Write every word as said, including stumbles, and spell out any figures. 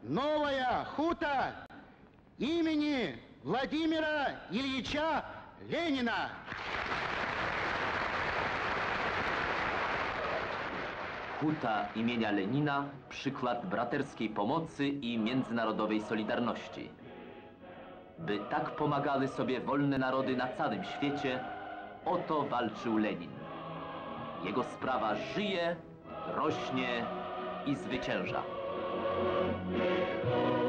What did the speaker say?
новая хута имени Владимира Ильича Ленина. Huta imienia Lenina, przykład braterskiej pomocy i międzynarodowej solidarności. By tak pomagały sobie wolne narody na całym świecie, o to walczył Lenin. Jego sprawa żyje, rośnie i zwycięża.